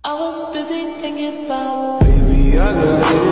I was busy thinking about, baby, I got it.